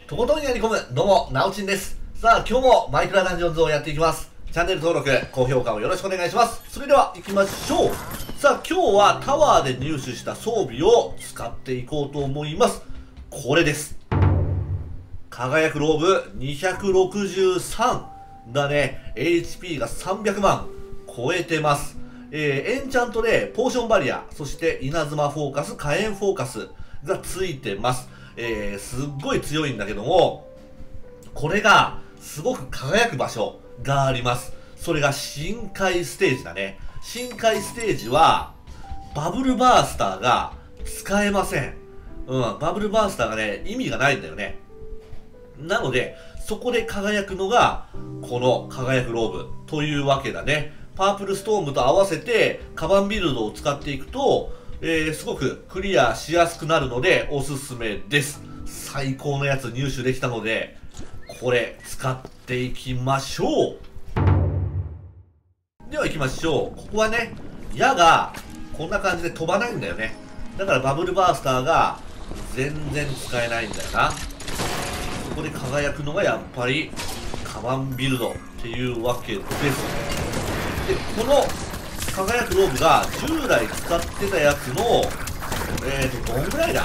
とことんやり込む、どうも、なおちんです。さあ、今日もマイクラダンジョンズをやっていきます。チャンネル登録、高評価をよろしくお願いします。それでは、行きましょう。さあ、今日はタワーで入手した装備を使っていこうと思います。これです。輝くローブ263だね。HP が300万超えてます。エンチャントでポーションバリア、そして稲妻フォーカス、火炎フォーカスがついてます。すっごい強いんだけども、これがすごく輝く場所があります。それが深海ステージだね。深海ステージはバブルバースターが使えません。バブルバースターがね、意味がないんだよね。なので、そこで輝くのが、この輝くローブというわけだね。パープルストームと合わせて、カバンビルドを使っていくと、すごくクリアしやすくなるので、おすすめです。最高のやつ入手できたので、これ使っていきましょう。では行きましょう。ここはね、矢がこんな感じで飛ばないんだよね。だからバブルバースターが全然使えないんだよな。ここで輝くのがやっぱりカバンビルドっていうわけです。で、この輝くローブが従来使ってたやつの、どんぐらいだ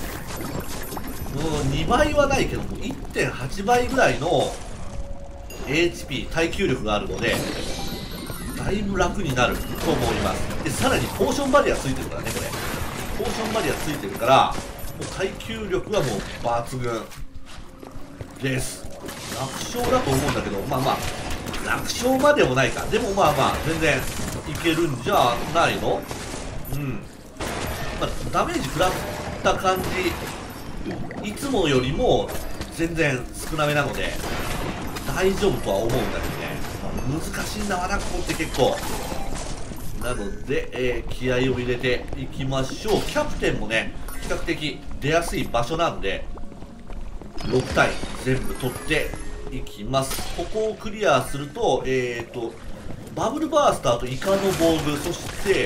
？2倍はないけども、1.8 倍ぐらいの HP、耐久力があるので、だいぶ楽になると思います。で、さらにポーションバリアついてるからね、これ。ポーションバリアついてるから、もう耐久力はもう抜群です。楽勝だと思うんだけど、まあまあ、楽勝までもないか。でもまあまあ、全然いけるんじゃないの？まあ、ダメージ食らった感じ、いつもよりも全然少なめなので、大丈夫とは思うんだけどね。難しいんだわな、ここって結構。なので、気合を入れていきましょう。キャプテンもね、比較的出やすい場所なんで、6体全部取っていきます。ここをクリアすると、バブルバースターとイカの防具、そして、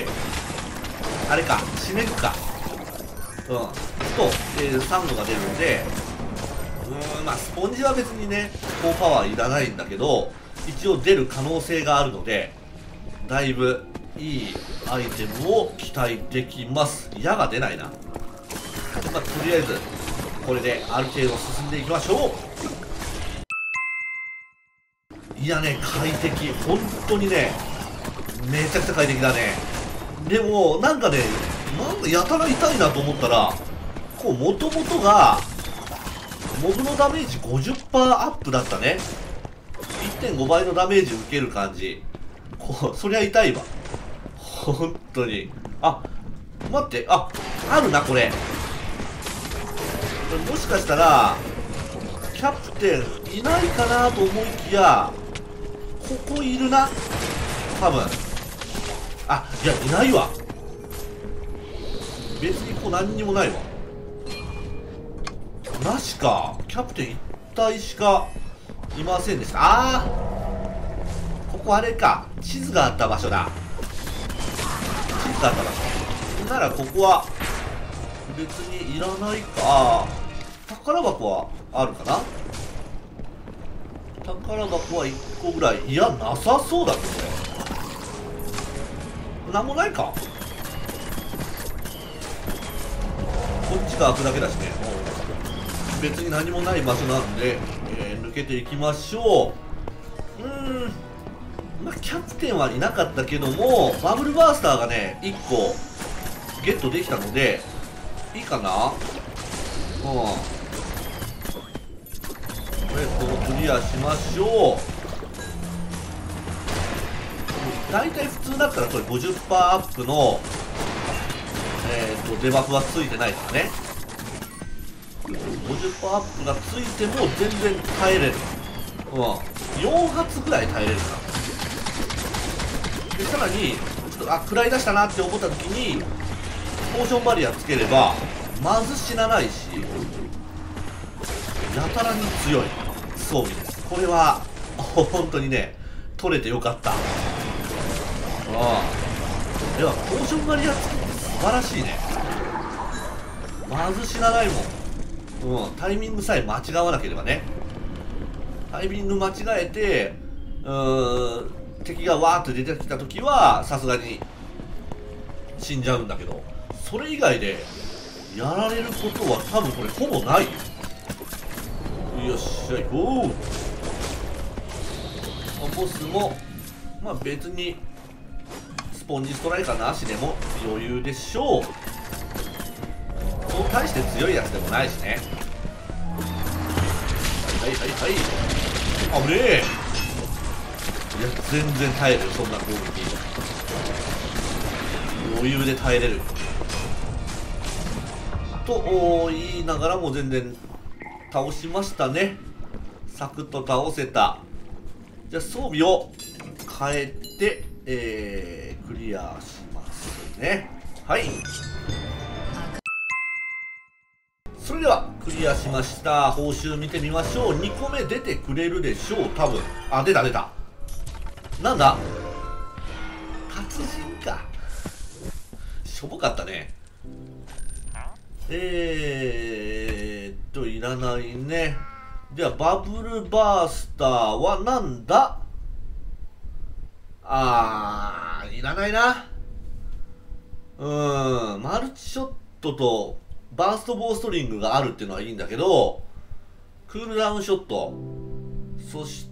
あれか、シネグか。と、サンゴが出るんで、まあ、スポンジは別にね、高パワーいらないんだけど、一応出る可能性があるので、だいぶいいアイテムを期待できます。矢が出ないな。まあ、とりあえず、これである程度進んでいきましょう。いやね、快適。本当にね、めちゃくちゃ快適だね。でも、なんかね、なんかやたら痛いなと思ったら、こう、もともとが、モブのダメージ 50% アップだったね。1.5 倍のダメージ受ける感じ。そりゃ痛いわ。本当に。あ、待って、あるな、これ。もしかしたら、キャプテンいないかなと思いきや、ここいるな。多分。あ、いや、いないわ。別にここ何にもないわ。なしか。キャプテン1体しかいませんでした。ここあれか。地図があった場所だ。地図があった場所。ならここは、別にいらないか。宝箱はあるかな。宝箱は1個ぐらい。いや、なさそうだけどね。なんもないか。こっちが開くだけだしね。別に何もない場所なんで、抜けていきましょう。まあ、キャプテンはいなかったけども、バブルバースターがね、1個ゲットできたので、いいかな。これ、ここクリアしましょう。大体普通だったらこれ 50% アップの、デバフはついてないからね。50% アップがついても全然耐えれる。4発ぐらい耐えれるかな。で、さらに、ちょっと、食らい出したなって思った時に、ポーションバリアつければ、まず死なないし、やたらに強い装備です。これは、本当にね、取れてよかった。では、ポーションバリアつきって素晴らしいね。まず死なないもん。 タイミングさえ間違わなければね。タイミング間違えて、敵がわーって出てきた時は、さすがに死んじゃうんだけど、それ以外でやられることは多分これほぼないよ。よっしゃ、行こう。ボスも、まあ別に、スポンジストライカーなしでも余裕でしょう。そう大して強いやつでもないしね。はいはいはい。危ねえ。いや、全然耐えれる、そんな攻撃。余裕で耐えれる。と言いながらも全然倒しましたね。サクッと倒せた。じゃあ装備を変えて、クリアしますね。はい。それではクリアしました。報酬見てみましょう。2個目出てくれるでしょう、多分。あ、出た出た。なんだ、達人か。しょぼかったね。いらないね。じゃあバブルバースターはなんだ。いらないな。マルチショットとバーストボーストリングがあるっていうのはいいんだけど、クールダウンショット、そして、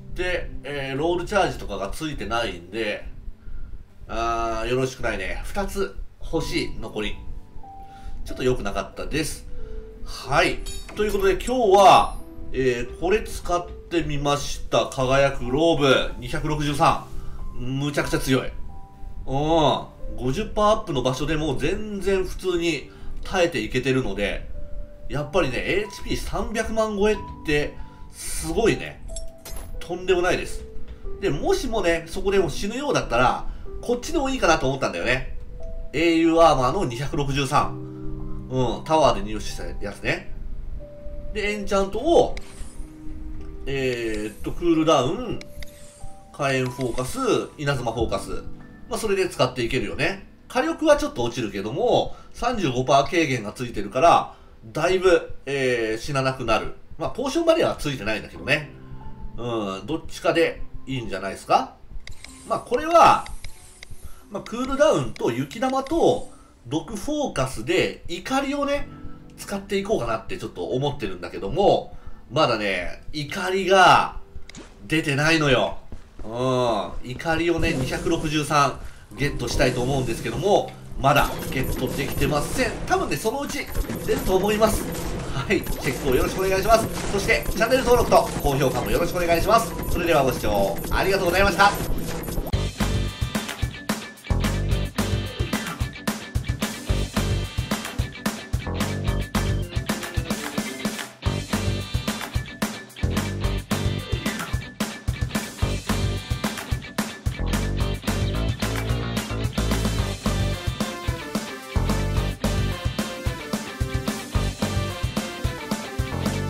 ロールチャージとかがついてないんで、よろしくないね。2つ欲しい、残り。ちょっと良くなかったです。はい。ということで今日は、これ使ってみました。輝くローブ263。むちゃくちゃ強い。50% アップの場所でも全然普通に耐えていけてるので、やっぱりね、HP300 万超えってすごいね。とんでもないです。で、もしもね、そこでも死ぬようだったら、こっちでもいいかなと思ったんだよね。英雄アーマーの263。タワーで入手したやつね。で、エンチャントを、クールダウン、火炎フォーカス、稲妻フォーカス。まあ、それで使っていけるよね。火力はちょっと落ちるけども、35% 軽減がついてるから、だいぶ、死ななくなる。まあ、ポーションバリアはついてないんだけどね。どっちかでいいんじゃないですか。まあ、これは、まあ、クールダウンと雪玉と、毒フォーカスで怒りをね、使っていこうかなってちょっと思ってるんだけども、まだね、怒りが出てないのよ。怒りをね、263ゲットしたいと思うんですけども、まだゲットできてません。多分ね、そのうち出ると思います。はい、チェックをよろしくお願いします。そして、チャンネル登録と高評価もよろしくお願いします。それではご視聴ありがとうございました。